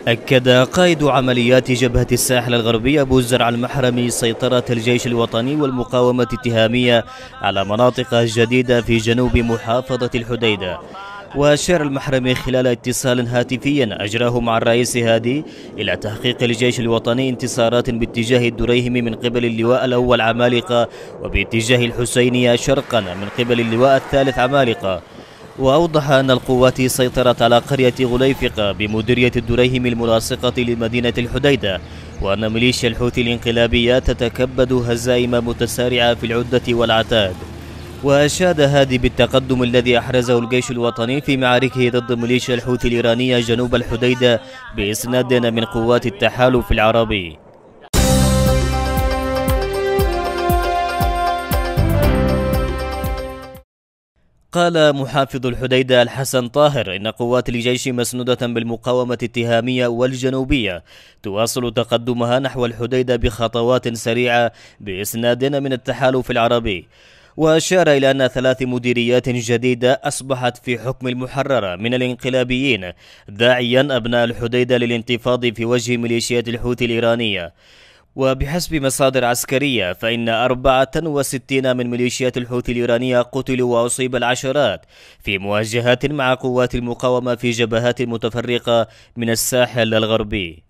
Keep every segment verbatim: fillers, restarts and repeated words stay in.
أكد قائد عمليات جبهة الساحل الغربي أبو زرع المحرمي سيطرة الجيش الوطني والمقاومة التهامية على مناطق جديدة في جنوب محافظة الحديدة. وأشار المحرمي خلال اتصال هاتفي أجراه مع الرئيس هادي إلى تحقيق الجيش الوطني انتصارات باتجاه الدريهم من قبل اللواء الأول عمالقة، وباتجاه الحسينية شرقا من قبل اللواء الثالث عمالقة. وأوضح أن القوات سيطرت على قرية غليفقة بمديرية الدريهم الملاصقة لمدينة الحديدة، وأن ميليشيا الحوثي الانقلابية تتكبد هزائم متسارعة في العدة والعتاد. وأشاد هادي بالتقدم الذي أحرزه الجيش الوطني في معاركه ضد ميليشيا الحوثي الإيرانية جنوب الحديدة بإسناد من قوات التحالف العربي. قال محافظ الحديدة الحسن طاهر إن قوات الجيش مسنودة بالمقاومة التهامية والجنوبية تواصل تقدمها نحو الحديدة بخطوات سريعة بإسناد من التحالف العربي. وأشار إلى أن ثلاث مديريات جديدة أصبحت في حكم المحررة من الانقلابيين، داعيا أبناء الحديدة للانتفاض في وجه ميليشيات الحوثي الإيرانية. وبحسب مصادر عسكرية فإن أربعة وستين من ميليشيات الحوثي الإيرانية قتلوا وأصيب العشرات في مواجهات مع قوات المقاومة في جبهات متفرقة من الساحل الغربي.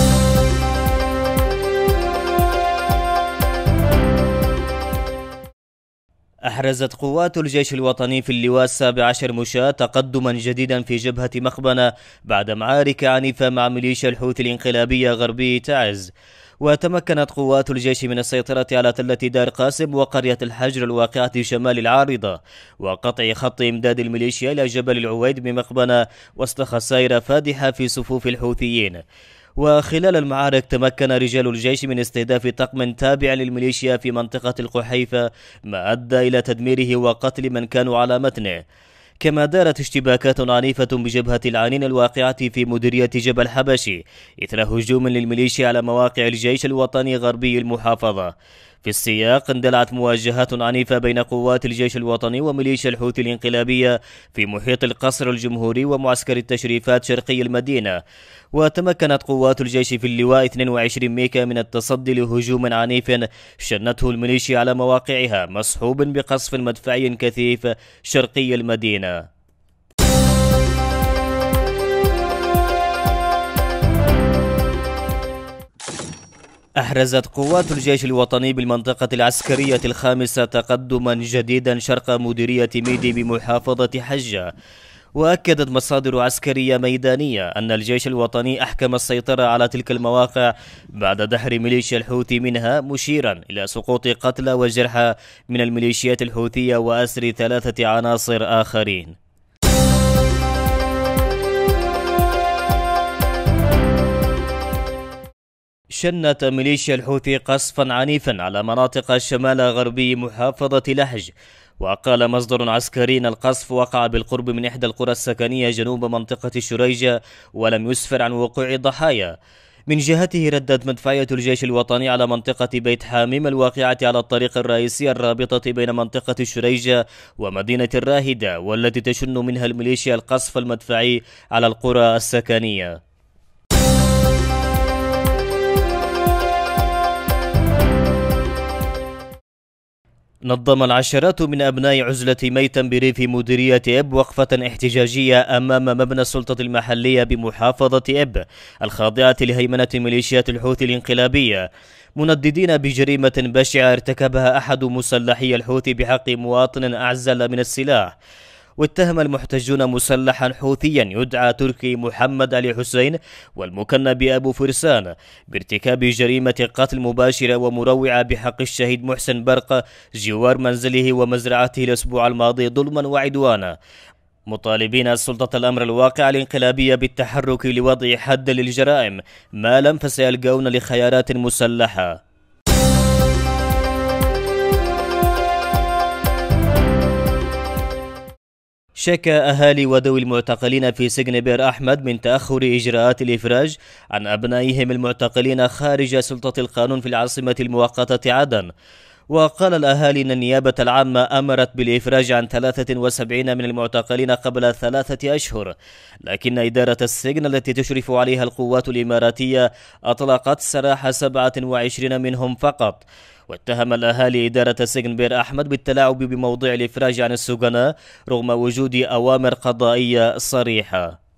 أحرزت قوات الجيش الوطني في اللواء السابع عشر مشاة تقدما جديدا في جبهة مخبنة بعد معارك عنيفة مع ميليشيا الحوثي الانقلابية غربي تعز. وتمكنت قوات الجيش من السيطرة على تلة دار قاسم وقرية الحجر الواقعة شمال العارضة، وقطع خط إمداد الميليشيا إلى جبل العويد بمخبنة وسط خسائر فادحة في صفوف الحوثيين. وخلال المعارك تمكن رجال الجيش من استهداف طقم تابع للميليشيا في منطقة القحيفة، ما أدى إلى تدميره وقتل من كانوا على متنه. كما دارت اشتباكات عنيفة بجبهة العانين الواقعة في مديرية جبل حبشي إثر هجوم للميليشيا على مواقع الجيش الوطني غربي المحافظة. في السياق اندلعت مواجهات عنيفة بين قوات الجيش الوطني وميليشيا الحوثي الانقلابية في محيط القصر الجمهوري ومعسكر التشريفات شرقي المدينة. وتمكنت قوات الجيش في اللواء اثنين وعشرين ميكا من التصدي لهجوم عنيف شنته الميليشيا على مواقعها مصحوب بقصف مدفعي كثيف شرقي المدينة. أحرزت قوات الجيش الوطني بالمنطقة العسكرية الخامسة تقدما جديدا شرق مديرية ميدي بمحافظة حجة. وأكدت مصادر عسكرية ميدانية أن الجيش الوطني أحكم السيطرة على تلك المواقع بعد دحر ميليشيا الحوثي منها، مشيرا إلى سقوط قتلى وجرحى من الميليشيات الحوثية وأسر ثلاثة عناصر آخرين. شنت ميليشيا الحوثي قصفا عنيفا على مناطق شمال غربي محافظة لحج. وقال مصدر عسكري أن القصف وقع بالقرب من إحدى القرى السكنية جنوب منطقة الشريجة ولم يسفر عن وقوع ضحايا. من جهته ردت مدفعية الجيش الوطني على منطقة بيت حاميم الواقعة على الطريق الرئيسي الرابطة بين منطقة الشريجة ومدينة الراهدة، والتي تشن منها الميليشيا القصف المدفعي على القرى السكنية. نظم العشرات من أبناء عزلة ميتم بريف مديرية إب وقفة احتجاجية أمام مبنى السلطة المحلية بمحافظة إب الخاضعة لهيمنة ميليشيات الحوثي الانقلابية، منددين بجريمة بشعة ارتكبها أحد مسلحي الحوثي بحق مواطن أعزل من السلاح. واتهم المحتجون مسلحا حوثيا يدعى تركي محمد علي حسين والمكنى بأبو فرسان بارتكاب جريمة قتل مباشرة ومروعة بحق الشهيد محسن برقة جوار منزله ومزرعته الأسبوع الماضي ظلما وعدوانا، مطالبين السلطة الأمر الواقع الانقلابية بالتحرك لوضع حد للجرائم، ما لم فسيلقون لخيارات مسلحة. شكى أهالي وذوي المعتقلين في سجن بئر أحمد من تأخر إجراءات الإفراج عن أبنائهم المعتقلين خارج سلطة القانون في العاصمة المؤقتة عدن. وقال الأهالي أن النيابة العامة أمرت بالإفراج عن ثلاثة وسبعين من المعتقلين قبل ثلاثة أشهر، لكن إدارة السجن التي تشرف عليها القوات الإماراتية أطلقت سراح سبعة وعشرين منهم فقط. واتهم الأهالي إدارة سجن بير أحمد بالتلاعب بموضوع الإفراج عن السجناء رغم وجود أوامر قضائية صريحة.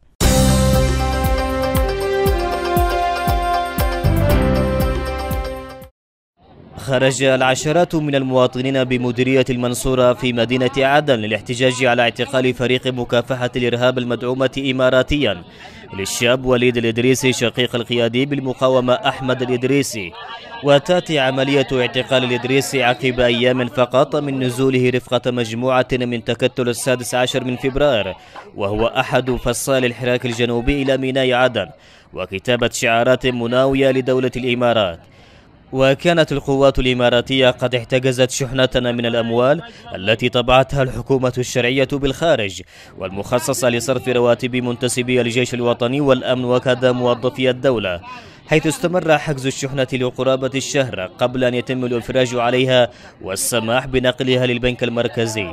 خرج العشرات من المواطنين بمديرية المنصورة في مدينة عدن للاحتجاج على اعتقال فريق مكافحة الإرهاب المدعومة إماراتيا للشاب وليد الإدريسي شقيق القيادي بالمقاومة أحمد الإدريسي. وتأتي عملية اعتقال الإدريسي عقب أيام فقط من نزوله رفقة مجموعة من تكتل السادس عشر من فبراير، وهو أحد فصائل الحراك الجنوبي إلى ميناء عدن، وكتابة شعارات مناوية لدولة الإمارات. وكانت القوات الإماراتية قد احتجزت شحنة من الأموال التي طبعتها الحكومة الشرعية بالخارج والمخصصة لصرف رواتب منتسبي الجيش الوطني والأمن وكذا موظفي الدولة، حيث استمر حجز الشحنة لقرابة الشهر قبل أن يتم الإفراج عليها والسماح بنقلها للبنك المركزي.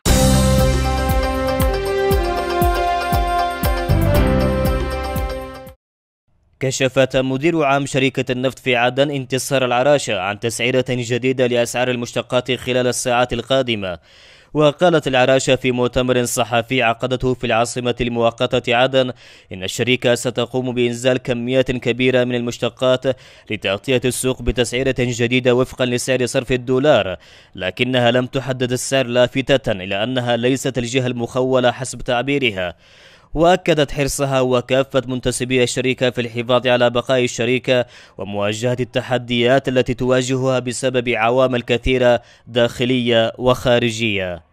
كشفت مدير عام شركة النفط في عدن انتصار العراشة عن تسعيرة جديدة لأسعار المشتقات خلال الساعات القادمة. وقالت العراشة في مؤتمر صحفي عقدته في العاصمة المؤقتة عدن إن الشركة ستقوم بإنزال كميات كبيرة من المشتقات لتغطية السوق بتسعيرة جديدة وفقا لسعر صرف الدولار، لكنها لم تحدد السعر لافتة إلى أنها ليست الجهة المخولة حسب تعبيرها. وأكدت حرصها وكافة منتسبي الشركة في الحفاظ على بقاء الشركة ومواجهة التحديات التي تواجهها بسبب عوامل كثيرة داخلية وخارجية.